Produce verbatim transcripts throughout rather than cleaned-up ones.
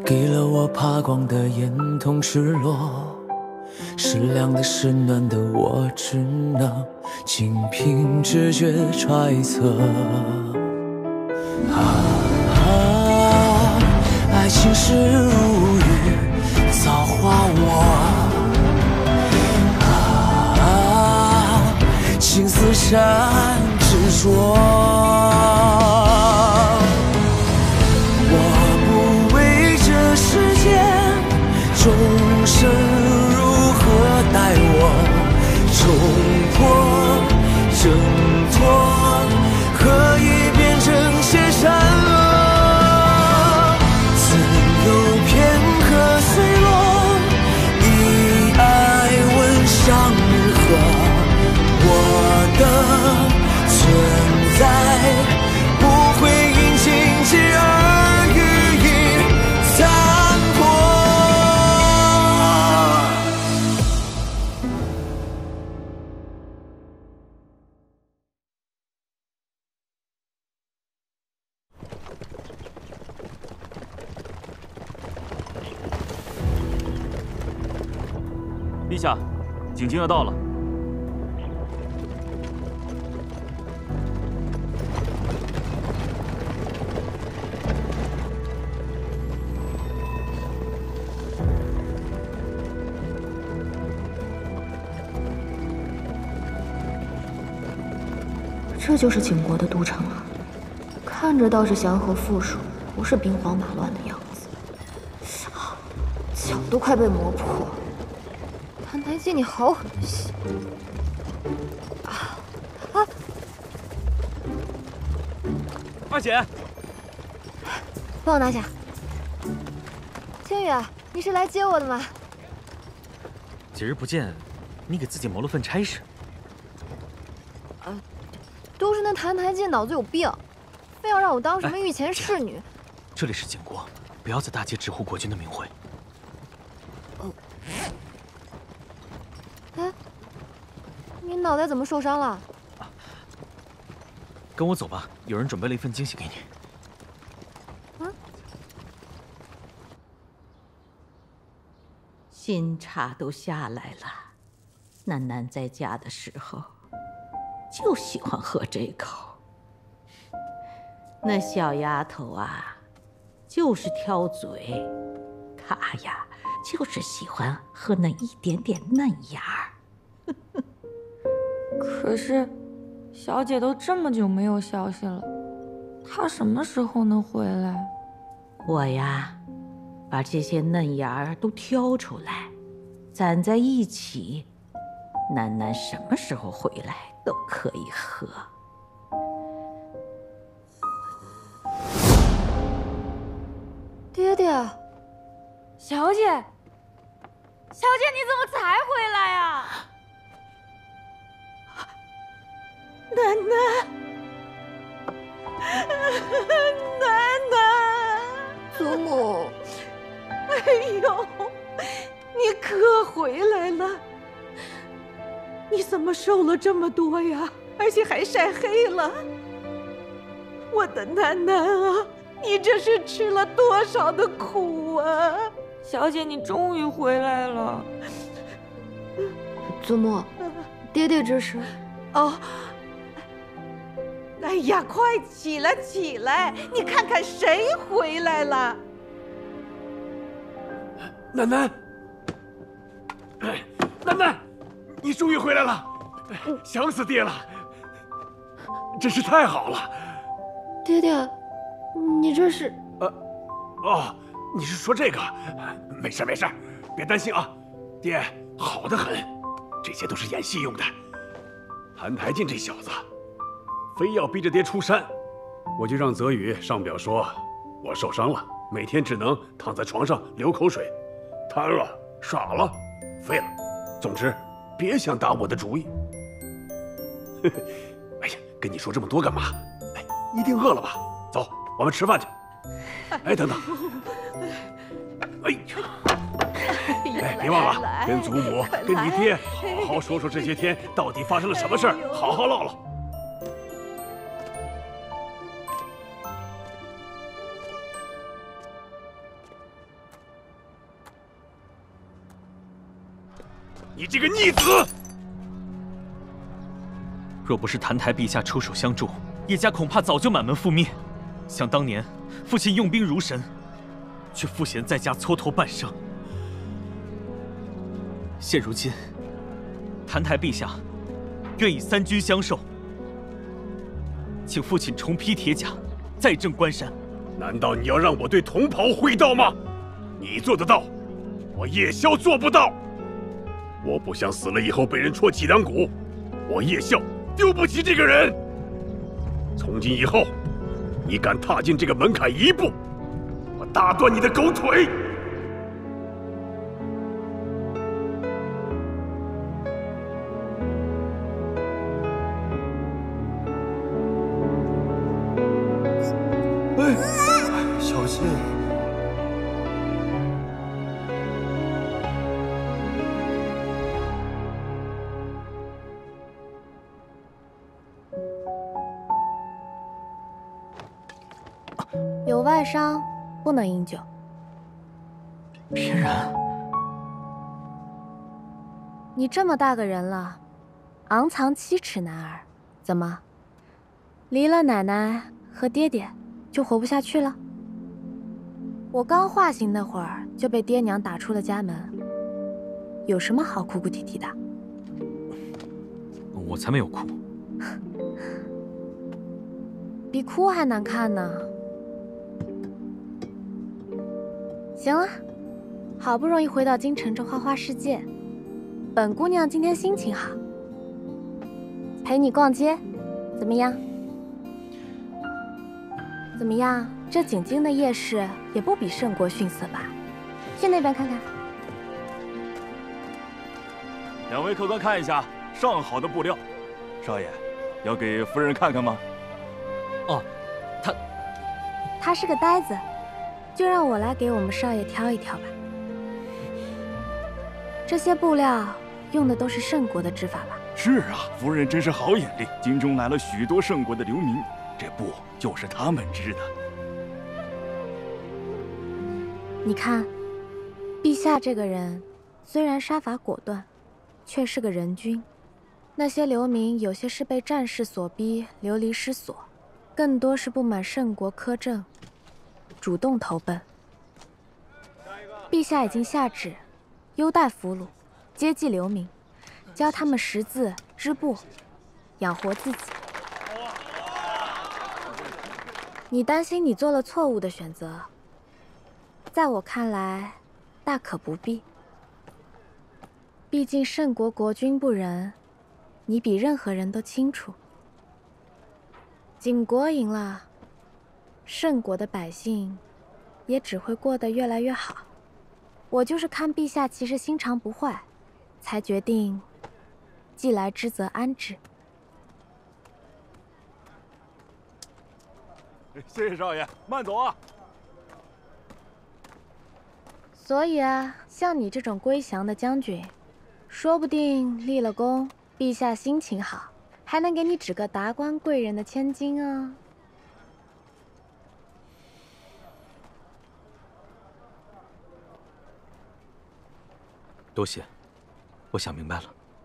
给了我爬光的眼，同赤裸。是凉的，是暖的，我只能仅凭直觉揣测。啊啊，爱情是如雨，造化我。啊，情丝缠执着。我不为这世间众生如何待我，冲破挣脱，可以变成些善恶。自有片刻碎落，以爱吻上愈合。我的存在不会因荆棘而予以残破。 陛下，景京要到了。 这就是景国的都城啊，看着倒是祥和富庶，不是兵荒马乱的样子。啊，脚都快被磨破了。澹台烬，你好狠心！啊啊！ 二姐， 帮我拿下。千羽，你是来接我的吗？ 几日不见，你给自己谋了份差事。 啊，都是那澹台烬脑子有病，非要让我当什么御前侍女。 这里是景国，不要在大街直呼国君的名讳。 哦。哎，你脑袋怎么受伤了？啊， 跟我走吧，有人准备了一份惊喜给你。啊？ 新茶都下来了，楠楠在家的时候就喜欢喝这口。那小丫头啊，就是挑嘴，她呀就是喜欢喝那一点点嫩芽儿。 可是，小姐都这么久没有消息了，她什么时候能回来？ 我呀，把这些嫩芽儿都挑出来，攒在一起，楠楠什么时候回来都可以喝。 爹爹， 小姐，小姐，你怎么才回来呀？ 楠楠，楠楠， 祖母， 哎呦，你可回来了！你怎么瘦了这么多呀？而且还晒黑了！我的楠楠啊，你这是吃了多少的苦啊！ 小姐，你终于回来了。 祖母，爹爹这是…… 哦。哎呀，快起来起来！你看看谁回来了？ 楠楠，楠楠，你终于回来了，想死爹了，真是太好了。 爹爹，你这是…… 呃，哦，你是说这个？没事没事，别担心啊，爹好得很，这些都是演戏用的。澹台烬这小子。非要逼着爹出山，我就让泽宇上表说，我受伤了，每天只能躺在床上流口水，瘫了、傻了、废了，总之别想打我的主意。哎呀，跟你说这么多干嘛？哎，一定饿了吧？走，我们吃饭去。哎，等等，哎呀，哎，别忘了跟祖母、跟你爹好好说说这些天到底发生了什么事儿，好好唠唠。 你这个逆子！ 若不是澹台陛下出手相助，叶家恐怕早就满门覆灭。想当年，父亲用兵如神，却赋闲在家蹉跎半生。现如今，澹台陛下愿以三军相授，请父亲重披铁甲，再正关山。 难道你要让我对同袍会道吗？你做得到，我叶宵做不到。我不想死了以后被人戳脊梁骨，我叶宵丢不起这个人。从今以后，你敢踏进这个门槛一步，我打断你的狗腿！ 哎，小心！ 有外伤，不能饮酒。 翩然， 你这么大个人了，昂藏七尺男儿，怎么，离了奶奶和爹爹就活不下去了？我刚化形那会儿就被爹娘打出了家门，有什么好哭哭啼啼的？ 我才没有哭， 比哭还难看呢。行了，好不容易回到京城这花花世界，本姑娘今天心情好，陪你逛街，怎么样？怎么样？这景京的夜市也不比圣国逊色吧？去那边看看。 两位客官看一下，上好的布料。少爷，要给夫人看看吗？ 哦，他他是个呆子，就让我来给我们少爷挑一挑吧。这些布料用的都是圣国的织法吧？ 是啊，夫人真是好眼力。京中来了许多圣国的流民，这布就是他们织的。 你看，陛下这个人虽然杀伐果断，却是个仁君。那些流民有些是被战事所逼流离失所，更多是不满圣国苛政，主动投奔。陛下已经下旨，优待俘虏，接济流民，教他们识字织布，养活自己。你担心你做了错误的选择，在我看来，大可不必。毕竟圣国国君不仁，你比任何人都清楚。景国赢了，圣国的百姓也只会过得越来越好。我就是看陛下其实心肠不坏，才决定既来之则安之。 谢谢少爷，慢走啊。 所以啊，像你这种归降的将军，说不定立了功，陛下心情好，还能给你指个达官贵人的千金啊。 多谢，我想明白了。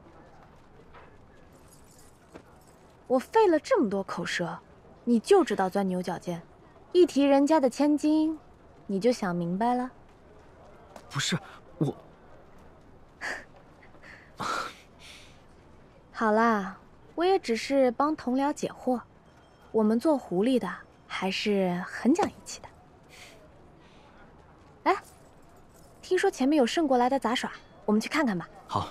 我费了这么多口舌，你就知道钻牛角尖，一提人家的千金，你就想明白了。 不是我。 好啦，我也只是帮同僚解惑。我们做狐狸的还是很讲义气的。哎，听说前面有圣国来的杂耍，我们去看看吧。 好。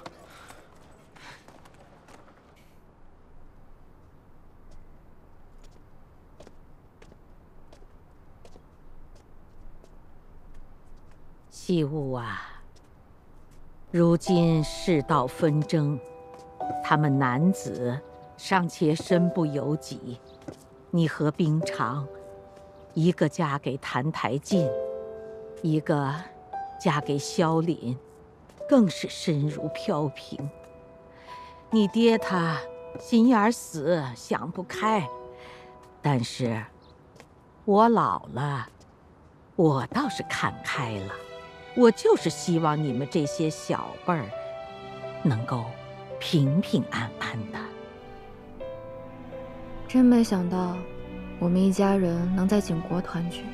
烯吾啊，如今世道纷争，他们男子尚且身不由己，你和冰长，一个嫁给澹台烬，一个嫁给萧凛，更是身如飘萍。你爹他心眼死，想不开，但是我老了，我倒是看开了。我就是希望你们这些小辈儿能够平平安安的。 真没想到，我们一家人能在景国团聚，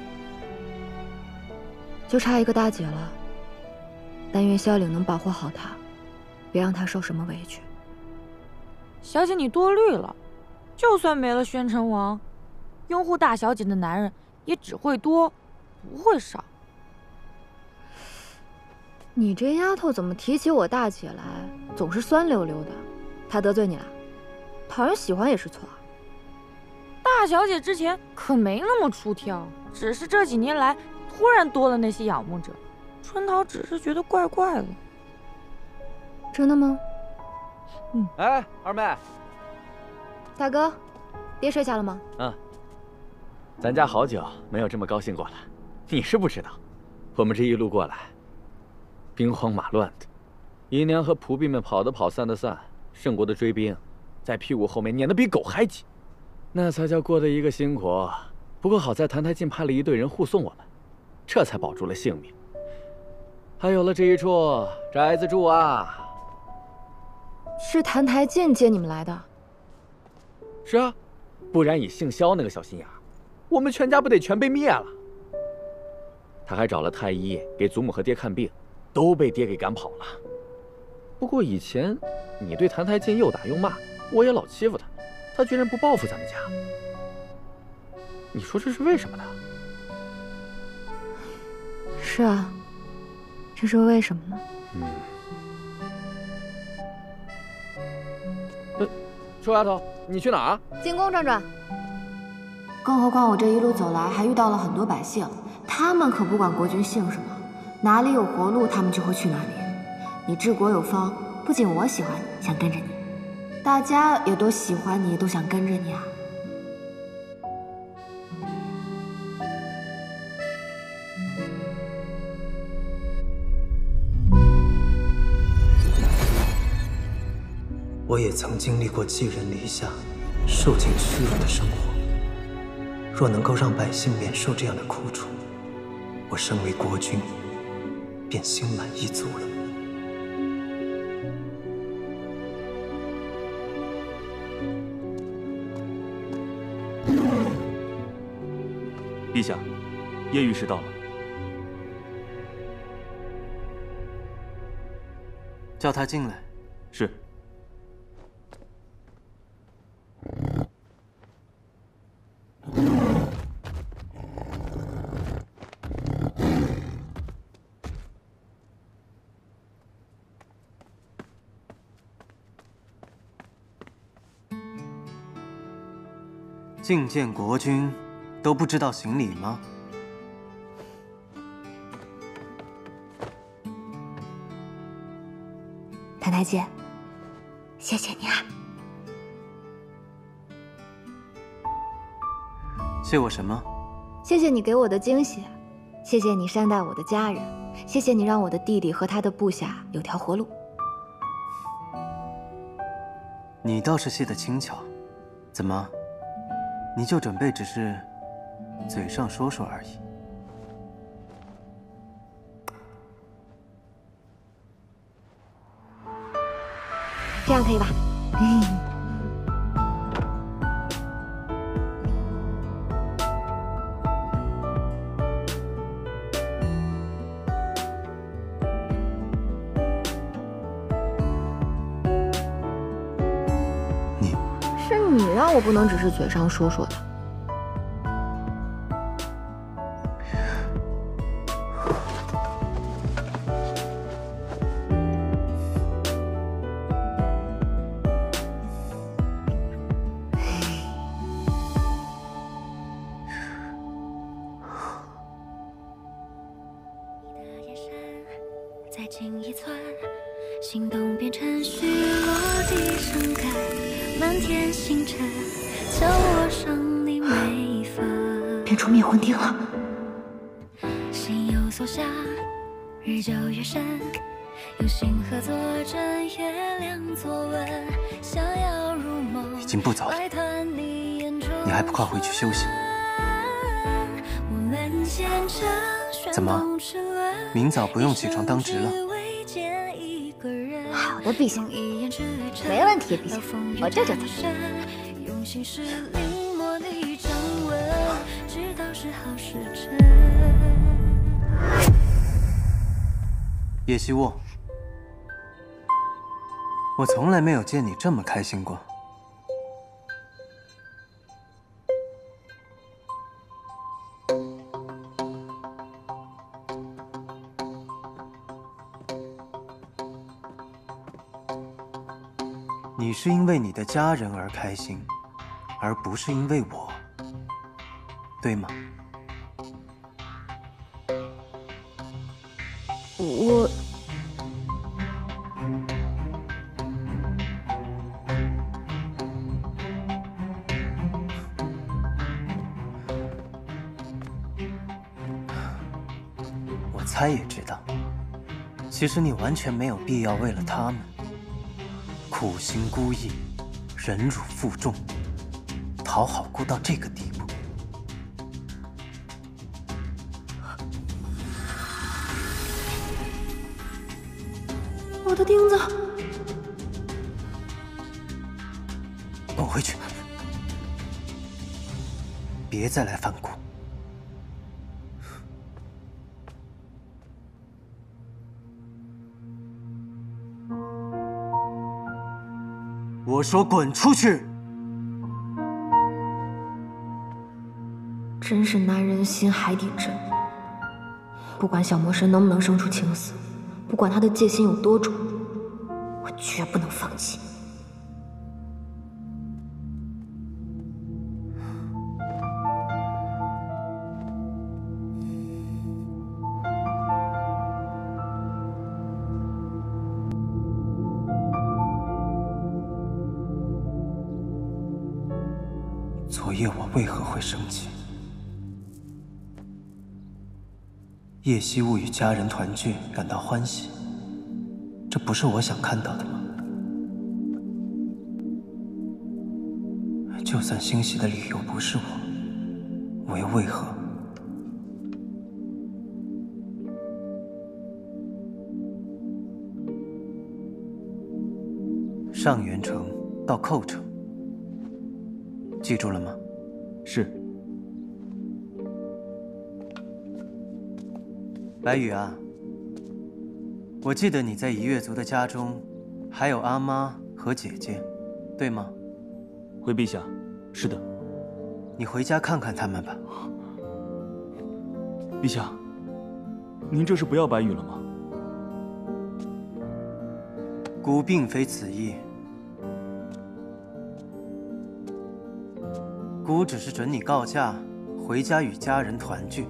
就差一个大姐了。但愿萧岭能保护好她，别让她受什么委屈。 小姐，你多虑了。就算没了宣城王，拥护大小姐的男人也只会多，不会少。 你这丫头怎么提起我大姐来，总是酸溜溜的？她得罪你了？讨人喜欢也是错。 大小姐之前可没那么出挑，只是这几年来突然多了那些仰慕者，春桃只是觉得怪怪的。 真的吗？ 嗯。哎，二妹。 大哥，爹睡下了吗？ 嗯。咱家好久没有这么高兴过了。你是不知道，我们这一路过来，兵荒马乱的，姨娘和仆婢们跑的跑，散的散，圣国的追兵在屁股后面撵得比狗还急，那才叫过得一个辛苦。不过好在谭台进派了一队人护送我们，这才保住了性命。还有了这一处宅子住啊。 是谭台进接你们来的？ 是啊，不然以姓萧那个小心眼，我们全家不得全被灭了。他还找了太医给祖母和爹看病，都被爹给赶跑了。不过以前你对谭台进又打又骂，我也老欺负他，他居然不报复咱们家。你说这是为什么呢？ 是啊，这是为什么呢？ 嗯。呃，臭丫头，你去哪儿？ 进宫转转。更何况我这一路走来，还遇到了很多百姓，他们可不管国君姓什么，哪里有活路，他们就会去哪里。你治国有方，不仅我喜欢你，想跟着你，大家也都喜欢你，都想跟着你啊。 我也曾经历过寄人篱下、受尽屈辱的生活。若能够让百姓免受这样的苦楚，我身为国君，便心满意足了。 陛下，叶御史到了。 叫他进来。 是。 觐见国君，都不知道行礼吗？ 谭台进，谢谢你啊！ 谢我什么？ 谢谢你给我的惊喜，谢谢你善待我的家人，谢谢你让我的弟弟和他的部下有条活路。 你倒是谢得轻巧，怎么？你就准备只是嘴上说说而已？ 这样可以吧？ 你是你让我不能只是嘴上说说的。 再进一寸，心动变成虚落地盛开，满天星辰将我赏你每分。 变出灭魂钉了。 心有所想，日久月深，有星河作证，月亮作吻，想要入梦。 已经不早了，你还不快回去休息？怎么，明早不用起床当值了？ 好的，陛下，没问题，陛下，我这就走。 叶希雾，我从来没有见你这么开心过。你是因为你的家人而开心，而不是因为我，对吗？ 我。 猜也知道，其实你完全没有必要为了他们苦心孤诣、忍辱负重、讨好姑到这个地步。 我的钉子， 滚回去，别再来犯姑。 我说滚出去！ 真是男人心海底针。不管小魔神能不能生出青丝，不管他的戒心有多重，我绝不能放弃。 昨夜我为何会生气？叶希雾与家人团聚，感到欢喜，这不是我想看到的吗？就算欣喜的理由不是我，我又为何？上元城到寇城。 记住了吗？ 是。 白羽啊，我记得你在一月族的家中，还有阿妈和姐姐，对吗？ 回陛下，是的。 你回家看看他们吧。 陛下，您这是不要白羽了吗？ 孤并非此意。 姑只是准你告假，回家与家人团聚，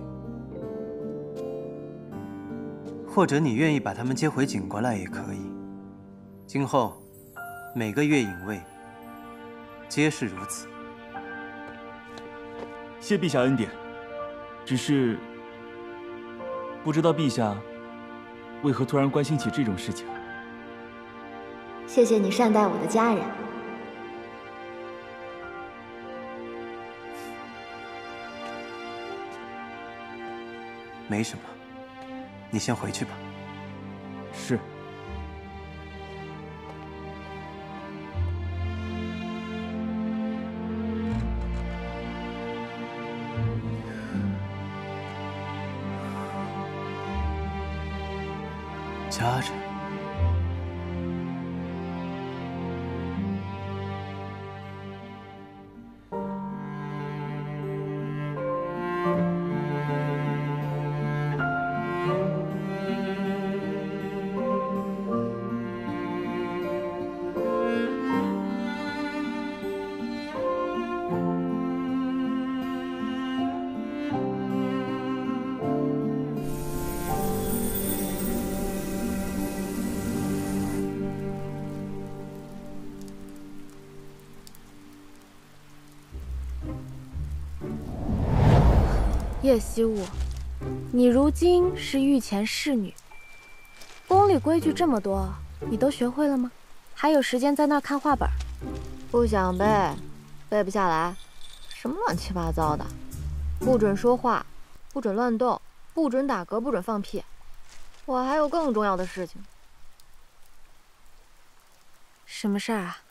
或者你愿意把他们接回景国来也可以。今后每个月隐位，皆是如此。 谢陛下恩典，只是不知道陛下为何突然关心起这种事情。 谢谢你善待我的家人。 没什么，你先回去吧。 是。 家人。 叶希雾，你如今是御前侍女，宫里规矩这么多，你都学会了吗？还有时间在那儿看画本？ 不想背，背不下来，什么乱七八糟的，不准说话，不准乱动，不准打嗝，不准放屁。我还有更重要的事情， 什么事儿啊？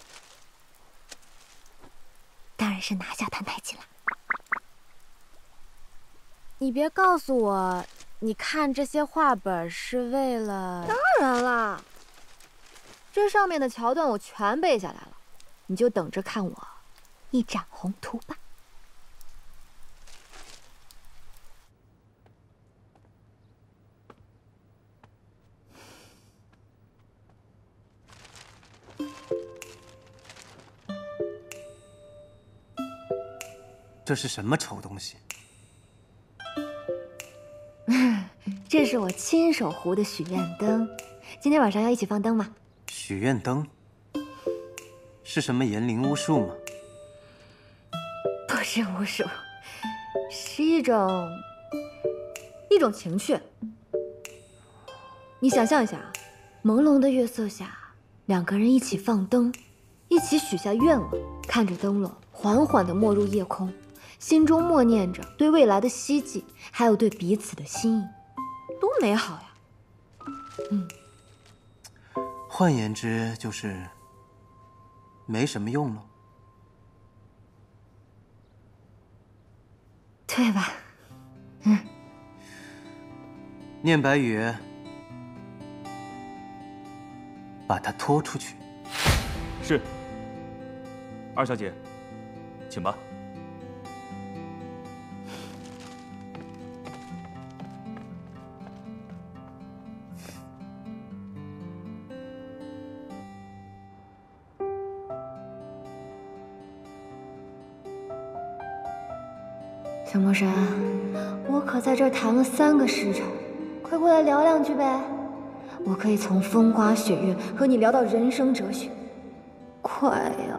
当然是拿下谭太极了。 你别告诉我，你看这些画本是为了…… 当然啦，这上面的桥段我全背下来了，你就等着看我一展宏图吧。 这是什么丑东西？ 这是我亲手糊的许愿灯，今天晚上要一起放灯吗？ 许愿灯？是什么言灵巫术吗？ 不是巫术，是一种一种情趣。你想象一下啊，朦胧的月色下，两个人一起放灯，一起许下愿望，看着灯笼缓缓地没入夜空，心中默念着对未来的希冀，还有对彼此的心意，多美好呀！嗯， 换言之，就是没什么用了， 对吧？嗯。 念白语，把他拖出去。 是。二小姐，请吧。 小魔神，我可在这儿谈了三个时辰，快过来聊两句呗！我可以从风花雪月和你聊到人生哲学，快呀！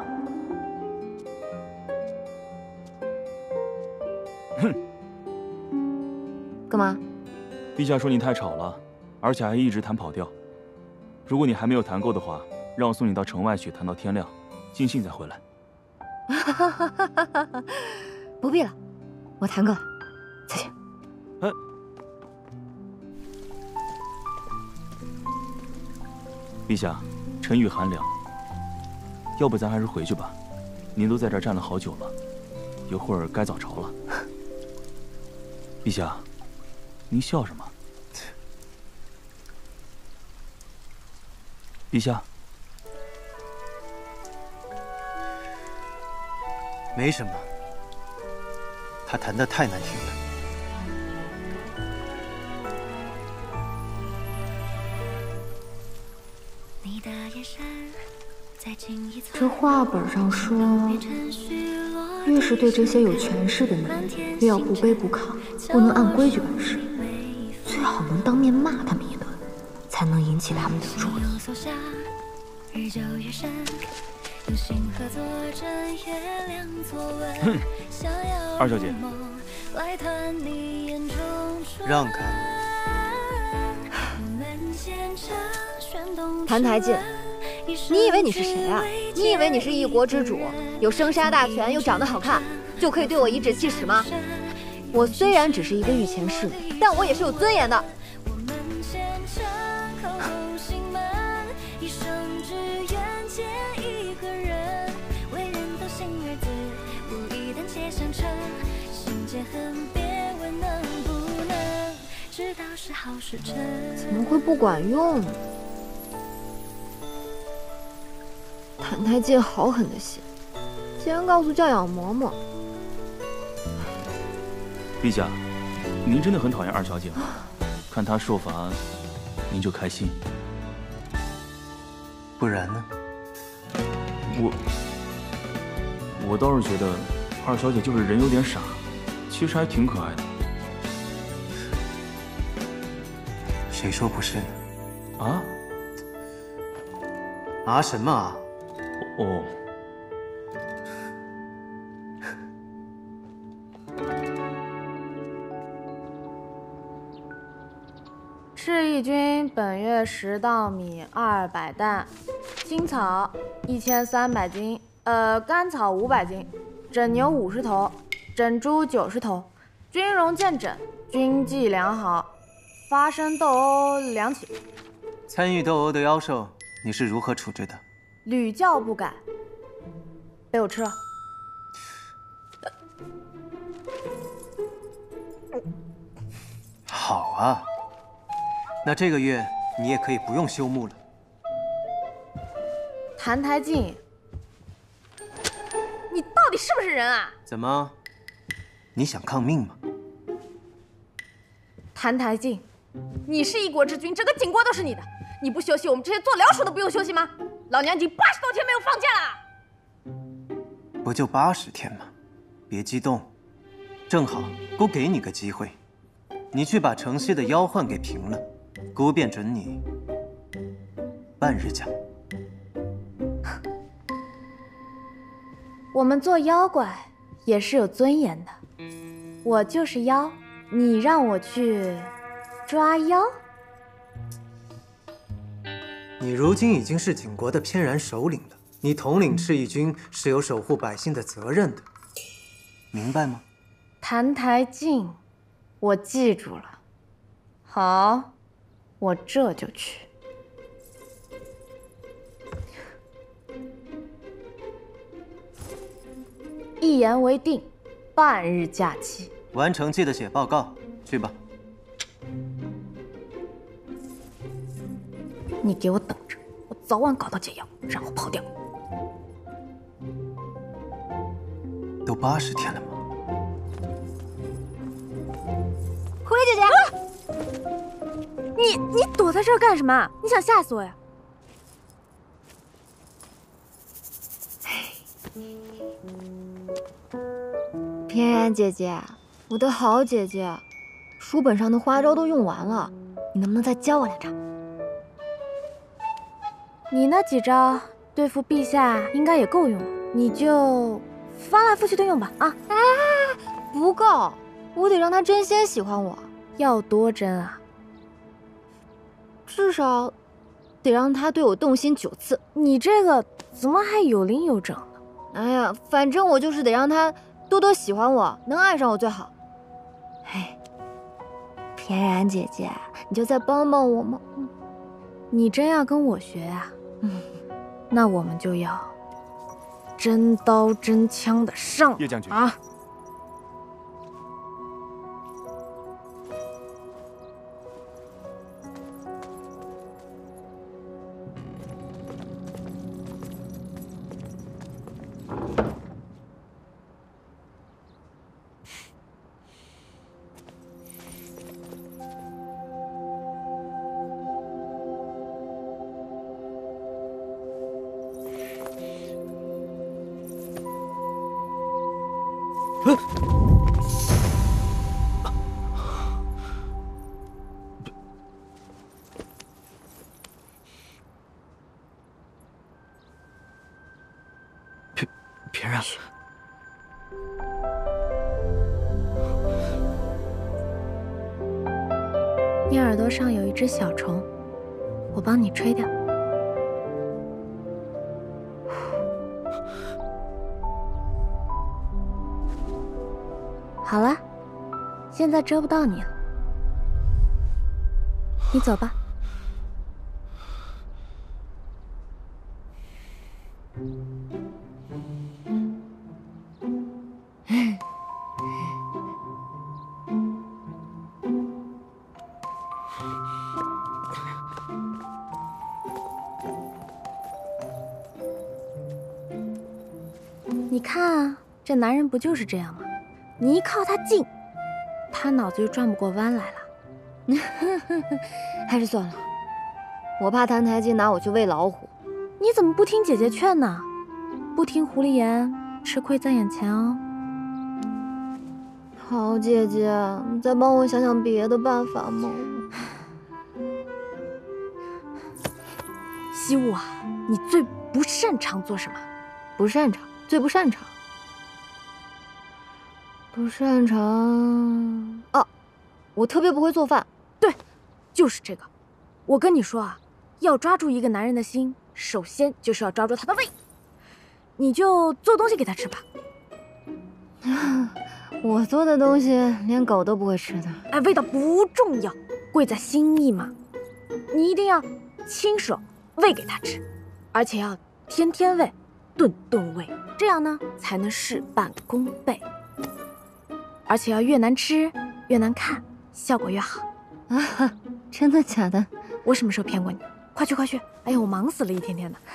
哼！ 干嘛？ 陛下说你太吵了，而且还一直弹跑调。如果你还没有弹够的话，让我送你到城外去弹到天亮，尽兴再回来。 不必了。我弹够了，再见。 哎，陛下，晨雨寒凉，要不咱还是回去吧。您都在这儿站了好久了，一会儿该早朝了。陛下，您笑什么？陛下， 没什么。他弹得太难听了。 这画本上说，越是对这些有权势的男人，越要不卑不亢，不能按规矩办事，最好能当面骂他们一顿，才能引起他们的注意。 哼，二小姐， 让开！ 谭台烬，你以为你是谁啊？你以为你是一国之主，有生杀大权，又长得好看，就可以对我颐指气使吗？我虽然只是一个御前侍女，但我也是有尊严的。怎么会不管用呢？谭台烬好狠的心，竟然告诉教养嬷嬷。 陛下，您真的很讨厌二小姐吗？看她受罚，您就开心。 不然呢？ 我我倒是觉得二小姐就是人有点傻，其实还挺可爱的。 谁说不是呢？ 啊？ 啊什么啊？ 哦。 赤翼军本月十稻米二百担，青草一千三百斤，呃，干草五百斤，整牛五十头，整猪九十头，军容见整，军纪良好。发生斗殴两起。 参与斗殴的妖兽，你是如何处置的？ 屡教不改，被我吃了。 好啊，那这个月你也可以不用休沐了。 谭台烬，你到底是不是人啊？ 怎么，你想抗命吗？ 谭台烬，你是一国之君，整个景国都是你的，你不休息，我们这些做僚属的不用休息吗？老娘已经八十多天没有放假了。 不就八十天吗？别激动，正好姑给你个机会，你去把城西的妖患给平了，姑便准你半日假。 我们做妖怪也是有尊严的，我就是妖，你让我去抓妖？ 你如今已经是景国的翩然首领了，你统领赤翼军是有守护百姓的责任的，明白吗？ 谭台烬，我记住了。好，我这就去。一言为定，半日假期。 完成记得写报告，去吧。 你给我等着，我早晚搞到解药，然后跑掉。 都八十天了吗？ 狐狸姐姐，啊、你你躲在这儿干什么？你想吓死我呀？ 翩然姐姐，我的好姐姐，书本上的花招都用完了，你能不能再教我两招？ 你那几招对付陛下应该也够用，你就翻来覆去的用吧。啊， 哎，不够，我得让他真心喜欢我。 要多真啊？ 至少得让他对我动心九次。 你这个怎么还有零有整呢？ 哎呀，反正我就是得让他多多喜欢我，能爱上我最好。哎，翩然姐姐，你就再帮帮我嘛。嗯， 你真要跟我学啊？嗯，那我们就要真刀真枪的上。 叶将军啊！ 翩翩然， 你耳朵上有一只小虫，我帮你吹掉。好了，现在蛰不到你了，你走吧。你看啊，这男人不就是这样吗？你一靠他近，他脑子就转不过弯来了。 还是算了，我怕谭台烬拿我去喂老虎。 你怎么不听姐姐劝呢？不听狐狸言，吃亏在眼前哦。 好姐姐，你再帮我想想别的办法吗？ 西雾啊，你最不擅长做什么？ 不擅长，最不擅长。不擅长哦，我特别不会做饭。 对，就是这个。我跟你说啊，要抓住一个男人的心，首先就是要抓住他的胃。你就做东西给他吃吧。 我做的东西连狗都不会吃的。 哎，味道不重要，贵在心意嘛。你一定要亲手喂给他吃，而且要天天喂，顿顿喂，这样呢才能事半功倍。而且要越难吃越难看，效果越好。 啊，真的假的？ 我什么时候骗过你？快去快去！哎呀，我忙死了，一天天的。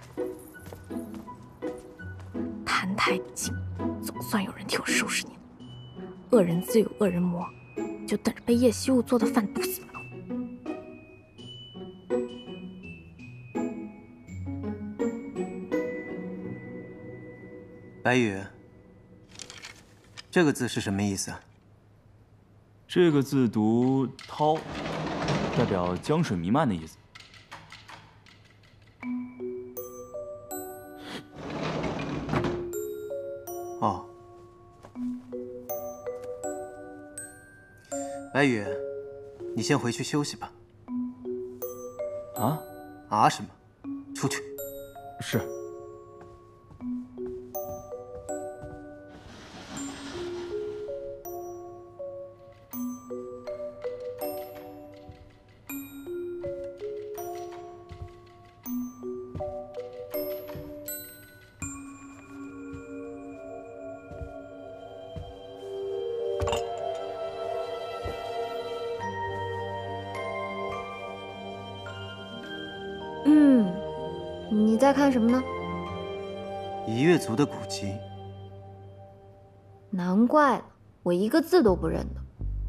谭太静，总算有人替我收拾你了。恶人自有恶人磨，就等着被叶希雾做的饭毒死吧。 白羽，这个字是什么意思啊？ 这个字读“涛”，代表江水弥漫的意思。 哦，白羽，你先回去休息吧。 啊？ 啊什么？出去。 是。 你在看什么呢？ 夷越族的古籍。 难怪了，我一个字都不认得。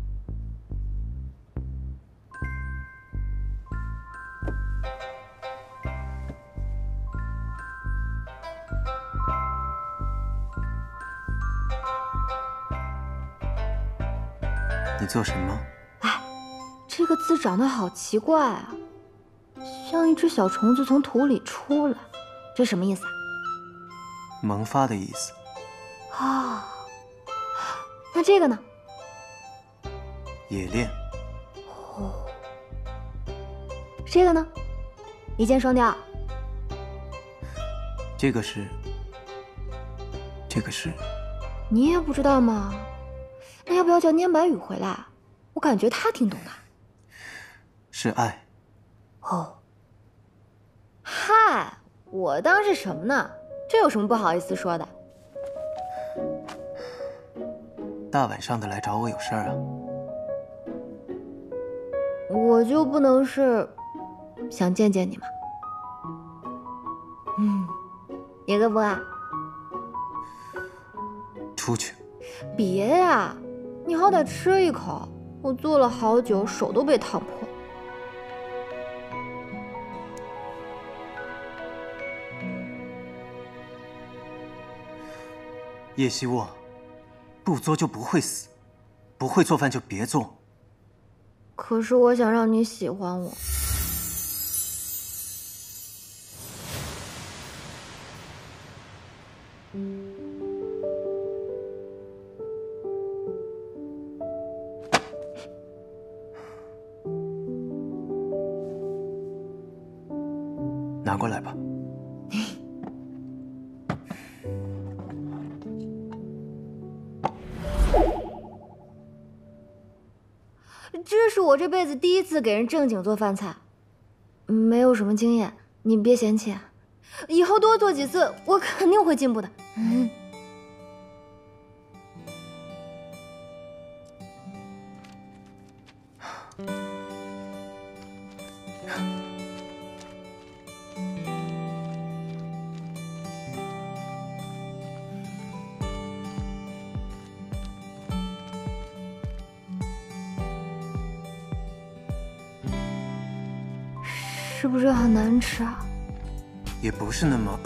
你做什么？ 哎，这个字长得好奇怪啊，像一只小虫子从土里出来，这什么意思啊？ 萌发的意思。 啊，那这个呢？ 冶炼。 哦，这个呢？一箭双雕。 这个是，这个是。 你也不知道吗？那要不要叫拈白羽回来？我感觉他挺懂的。 是爱。 哦。嗨，我当是什么呢？这有什么不好意思说的？ 大晚上的来找我有事儿啊？ 我就不能是想见见你吗？嗯，一个不啊？ 出去。 别呀，你好歹吃一口，我做了好久，手都被烫破。 叶希沃，不做就不会死，不会做饭就别做。 可是我想让你喜欢我。 拿过来吧。 这是我这辈子第一次给人正经做饭菜，没有什么经验，你别嫌弃。以后多做几次，我肯定会进步的。嗯。是不是很难吃啊？ 也不是那么……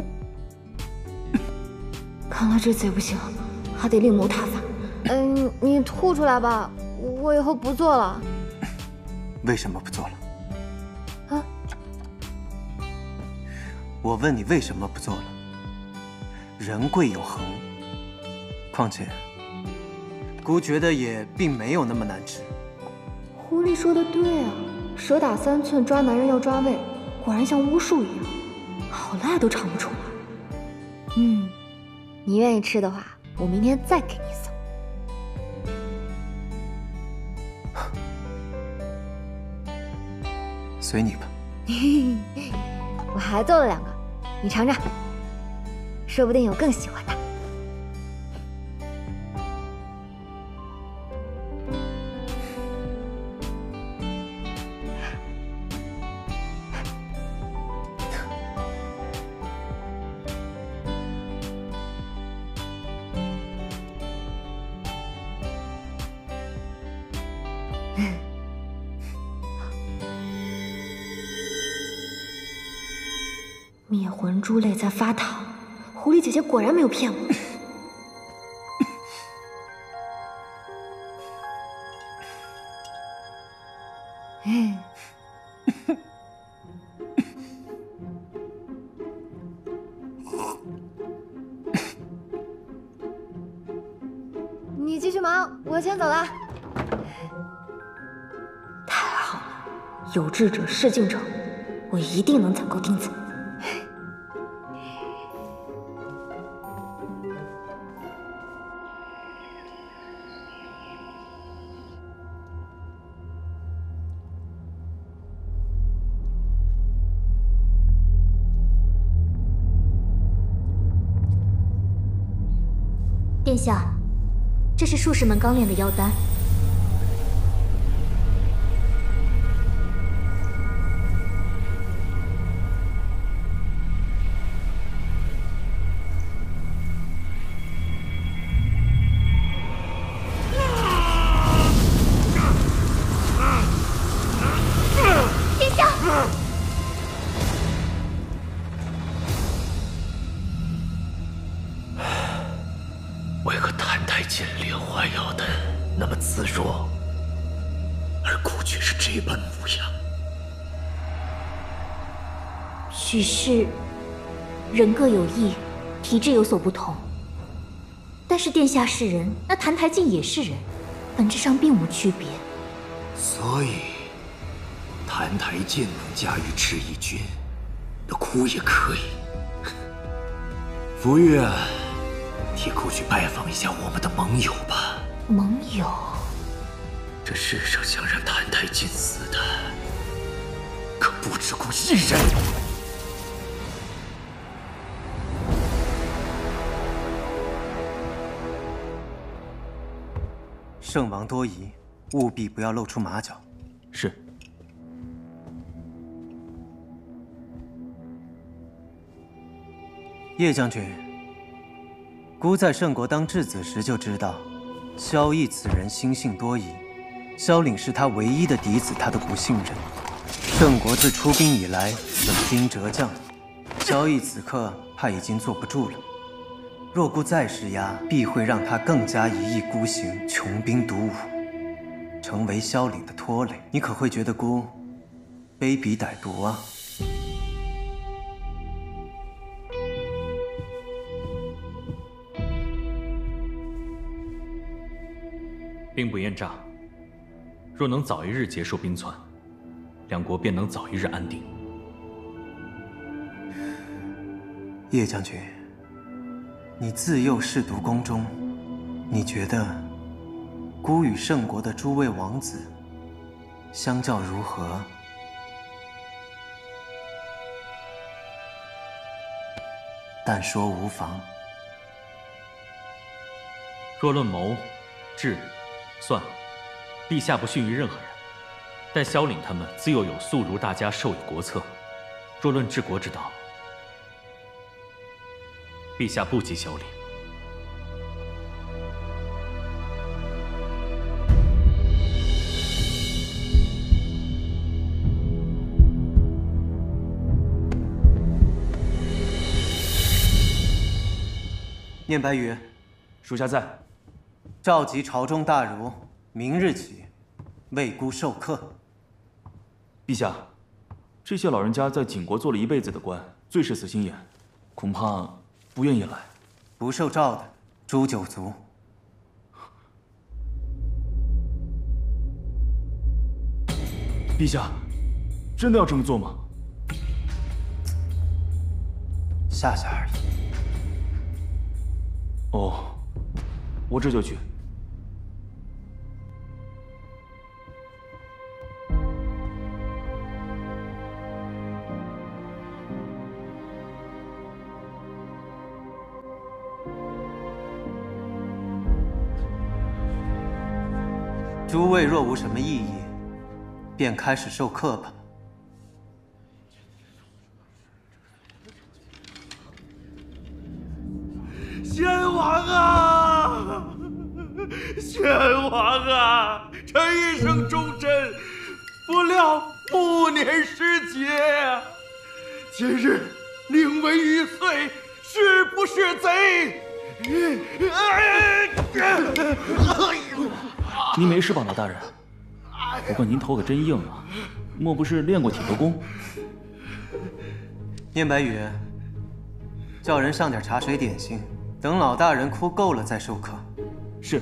看来这次也不行，还得另谋他法。嗯，你吐出来吧，我以后不做了。 为什么不做了？ 啊？ 我问你为什么不做了？人贵有恒，况且姑觉得也并没有那么难吃。 狐狸说的对啊。蛇打三寸，抓男人要抓胃，果然像巫术一样，好赖都尝不出来。嗯，你愿意吃的话，我明天再给你送。 随你吧。 我还做了两个， 你尝尝，说不定有更喜欢的。灭魂珠泪在发烫，狐狸姐姐果然没有骗我。嗯，你继续忙，我先走了。太好了，有志者事竟成，我一定能攒够钉子。 殿下，这是术士们刚练的妖丹。殿下！ 为何澹台烬莲花妖丹那么自若，而姑却是这般模样？ 许是人各有异，体质有所不同。但是殿下是人，那澹台烬也是人，本质上并无区别。 所以，澹台烬能驾驭赤翼军，那姑也可以。福月，替姑去拜访一下我们的盟友吧。 盟友？ 这世上想让澹台烬死的，可不止姑一人。 圣王多疑，务必不要露出马脚。 是。 叶将军，孤在圣国当质子时就知道，萧逸此人心性多疑，萧凛是他唯一的嫡子，他都不信任。圣国自出兵以来，冷兵折将，萧逸此刻怕已经坐不住了。若孤再施压，必会让他更加一意孤行，穷兵黩武，成为萧凛的拖累。你可会觉得孤卑鄙歹毒啊？ 兵不厌诈，若能早一日结束兵窜，两国便能早一日安定。 叶将军，你自幼舐犊宫中，你觉得孤与圣国的诸位王子相较如何？但说无妨。 若论谋、智、算，陛下不逊于任何人，但萧凛他们自幼有素如大家授以国策。若论治国之道，陛下不及萧凛。 念白羽， 属下在。 召集朝中大儒，明日起为孤授课。 陛下，这些老人家在景国做了一辈子的官，最是死心眼，恐怕不愿意来。 不受召的诛九族。 陛下，真的要这么做吗？ 吓吓而已。 哦，我这就去。 诸位若无什么异议，便开始授课吧。 先王啊，先王啊，臣一生忠贞，不料不年失节，今日宁为玉碎，是不是贼？ 您没事吧，老大人？不过您头可真硬啊，莫不是练过铁头功？ 念白羽，叫人上点茶水点心，等老大人哭够了再授课。 是。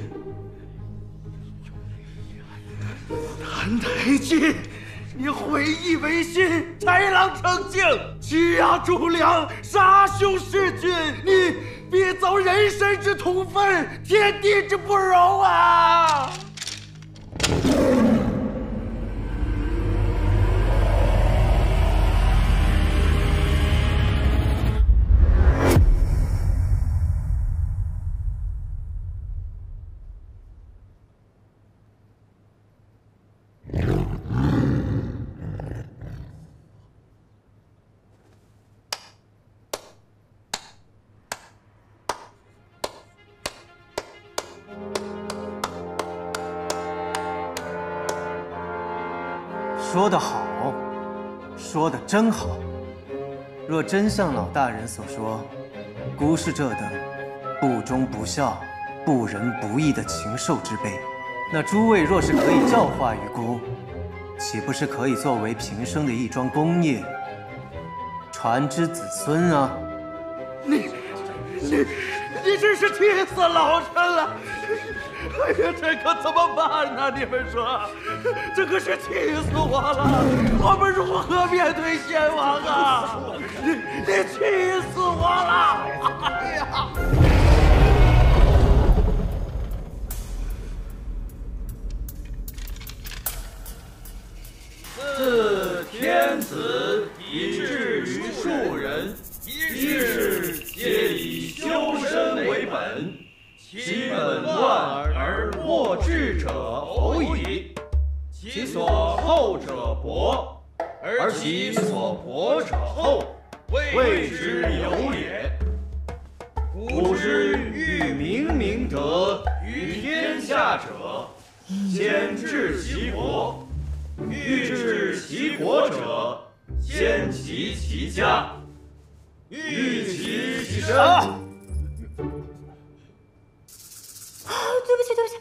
谭台烬，你毁义为心，豺狼成性，欺压忠良，杀兄弑君，你必遭人神之同分，天地之不容啊！ 说得好，说得真好。若真像老大人所说，孤是这等不忠不孝、不仁不义的禽兽之辈，那诸位若是可以教化于孤，岂不是可以作为平生的一桩功业，传之子孙啊？ 你你你真是气死老臣了！哎呀，这可怎么办呢？你们说，这可是气死我了！我们如何面对先王啊？你你气死我了！哎呀！ 自天子以至于庶人，一日皆以修身为本。其本乱而末治者偶矣，其所厚者薄，而其所薄者厚，谓之有也。古之欲明明德于天下者，先治其国；欲治其国者，先齐其家；欲齐其身。 啊，对不起，对不起。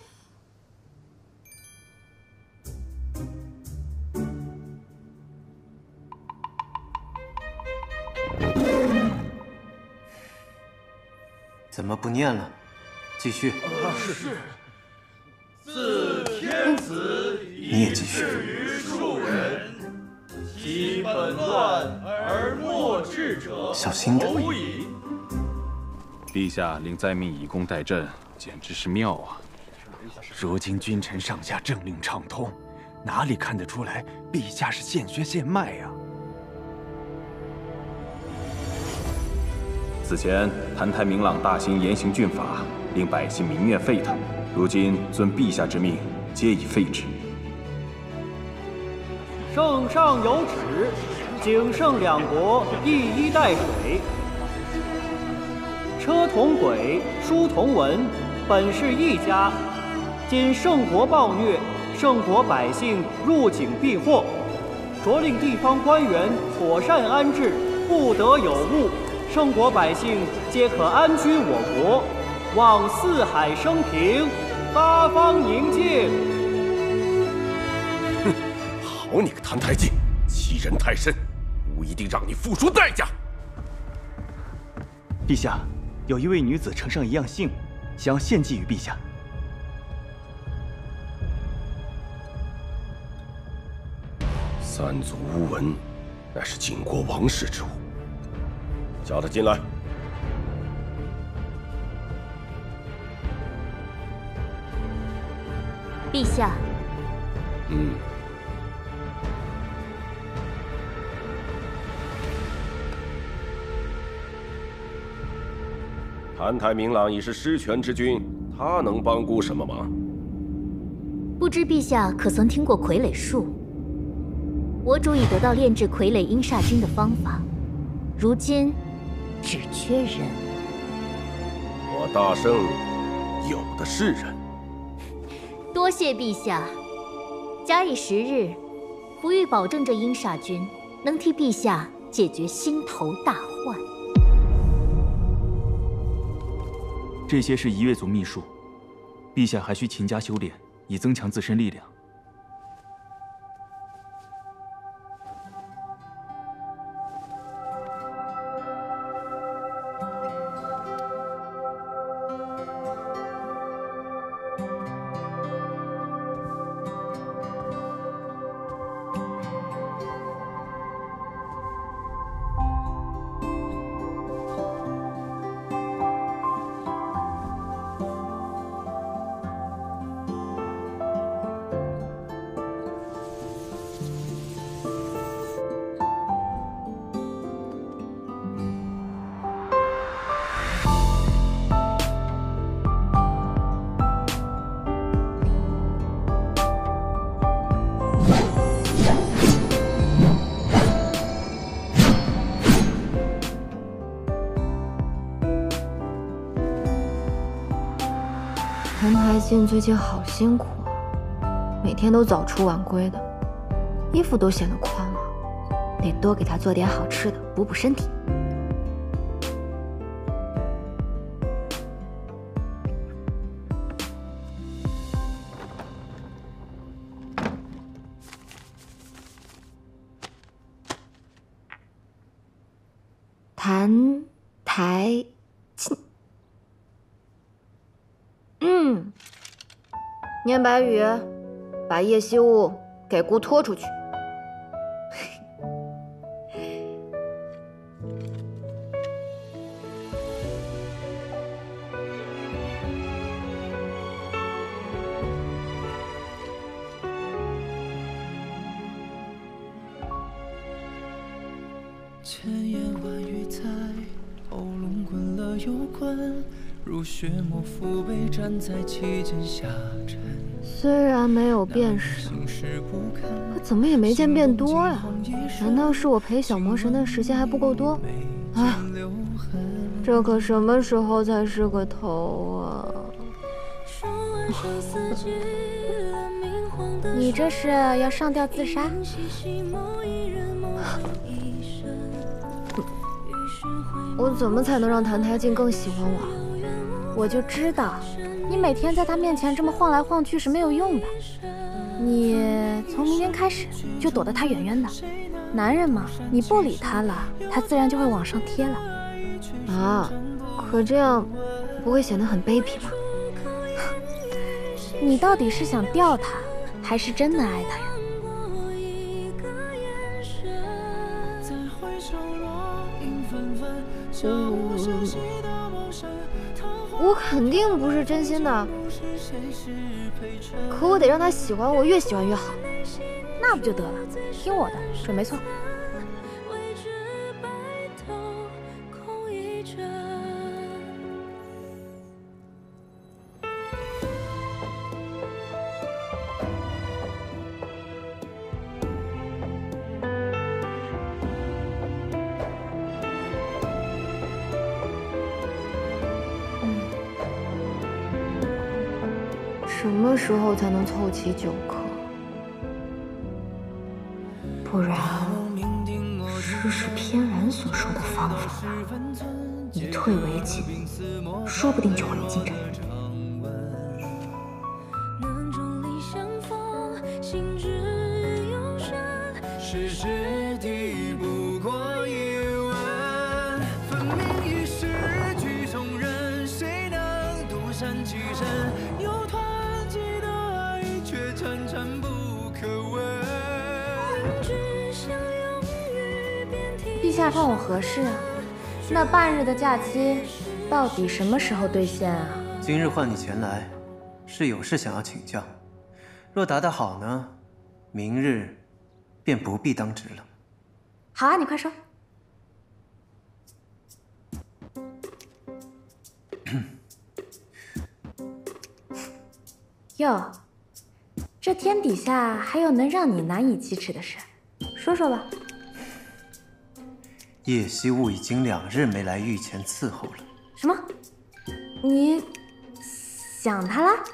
怎么不念了？继续。 是是。自天子以至于庶人，其本乱而末治者偶矣。 陛下令灾民以工代赈，简直是妙啊！ 如今君臣上下政令畅通，哪里看得出来陛下是现学现卖呀？ 此前谭台明朗大兴严刑峻法，令百姓民怨沸腾，如今遵陛下之命，皆已废止。 圣上有旨，景圣两国一衣带水。车同轨，书同文，本是一家。今圣国暴虐，圣国百姓入井避祸，着令地方官员妥善安置，不得有误。圣国百姓皆可安居我国，望四海升平，八方宁静。 哼，好你个谭台烬，欺人太甚，吾一定让你付出代价。 陛下，有一位女子呈上一样信，想要献祭于陛下。 三族乌文，乃是晋国王室之物，叫他进来。 陛下。 嗯。谭台明朗已是失权之君，他能帮姑什么忙？ 不知陛下可曾听过傀儡术？我主已得到炼制傀儡阴煞菌的方法，如今只缺人。 我大圣有的是人。 多谢陛下，假以时日，福玉保证这阴煞菌能替陛下解决心头大患。 这些是一月族秘术，陛下还需勤加修炼，以增强自身力量。 谭台烬最近好辛苦啊，每天都早出晚归的，衣服都显得宽了，得多给他做点好吃的，补补身体。谭台烬。嗯，念白羽，把叶惜雾给姑拖出去。 千言万语在喉咙滚了又滚。如血沫腹背，站在其间下沉。 虽然没有变少，可怎么也没见变多呀？难道是我陪小魔神的时间还不够多？哎，这可什么时候才是个头啊？ 你这是要上吊自杀？ 我怎么才能让谭台烬更喜欢我？ 我就知道，你每天在他面前这么晃来晃去是没有用的。你从明天开始就躲得他远远的。男人嘛，你不理他了，他自然就会往上贴了。 啊，可这样不会显得很卑鄙吗？ 你到底是想吊他，还是真的爱他呀？ 我肯定不是真心的，可我得让他喜欢我，越喜欢越好。 那不就得了？听我的，准没错。 什么时候才能凑齐九颗？不然，试试偏然所说的方法吧。以退为进，说不定就会有进展。 是指敌不过一吻，分明已是局中人，谁能独善其身？有团结的爱，却缠缠不可闻。 陛下看我何事啊？那半日的假期到底什么时候兑现啊？ 今日唤你前来，是有事想要请教。若答得好呢，明日便不必当值了。 好啊，你快说。哟， 这天底下还有能让你难以启齿的事，说说吧。 叶希雾已经两日没来御前伺候了。 什么？你想他啦？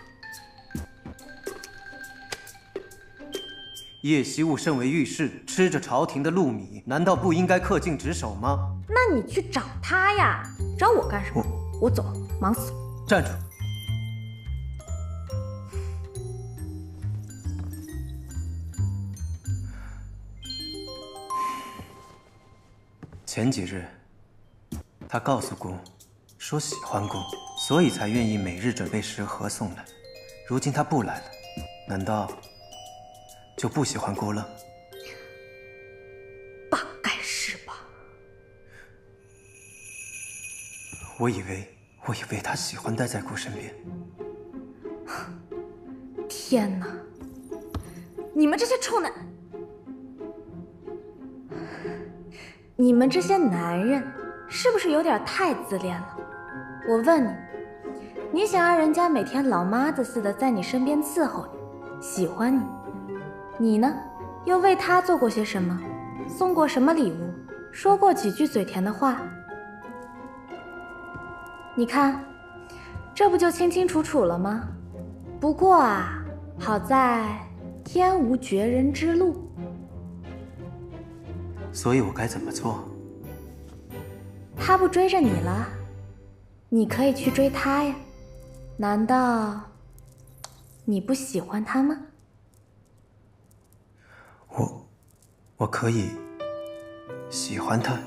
叶希雾身为御史，吃着朝廷的禄米，难道不应该恪尽职守吗？ 那你去找他呀，找我干什么？我, 我走，忙死了。 站住！前几日，他告诉姑，说喜欢姑，所以才愿意每日准备食盒送来。如今他不来了，难道就不喜欢姑了？ 大概是吧。 我以为，我以为他喜欢待在姑身边。 天哪！你们这些臭男，你们这些男人是不是有点太自恋了？我问你，你想让人家每天老妈子似的在你身边伺候你，喜欢你，你呢，又为他做过些什么？送过什么礼物？说过几句嘴甜的话？你看，这不就清清楚楚了吗？不过啊，好在天无绝人之路。 所以我该怎么做？ 他不追着你了，你可以去追他呀。难道你不喜欢他吗？ 我，我可以喜欢他。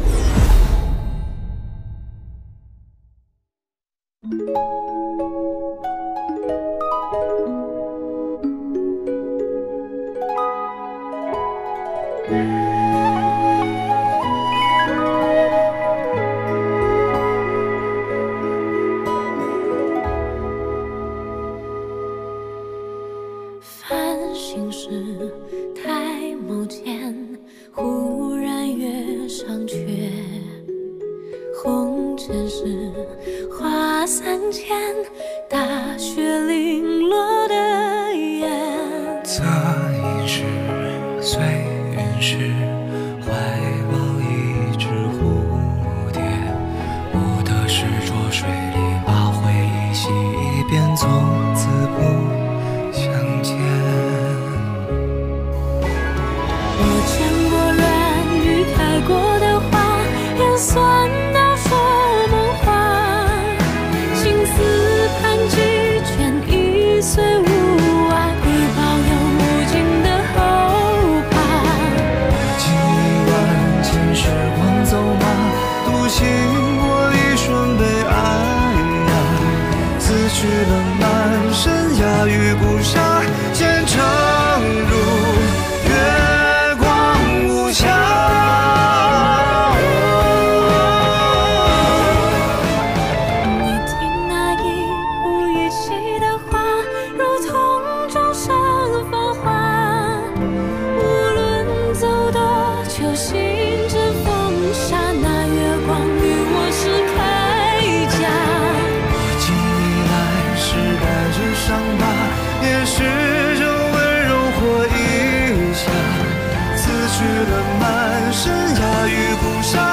繁星时，抬眸间，忽然月上缺。红尘时，花三千，大雪零落的眼。 侧影时，随云时，怀抱一只蝴蝶。不得是浊水里把回忆洗一遍，从此不相见。 我见过软语开过的花，也算到说梦话。情丝盘几卷，一岁无爱，会保有无尽的后怕。 经历万千时光走马，独行过一瞬悲哀呀。此去了满身鸦羽不杀，前程如月光无瑕。 你听那一呼一吸的话，如同众生繁华。无论走多久，心之风沙，那月光与我是铠甲。 我经历来世带着伤疤，也试着温柔活一下。此去了满身鸦羽不杀。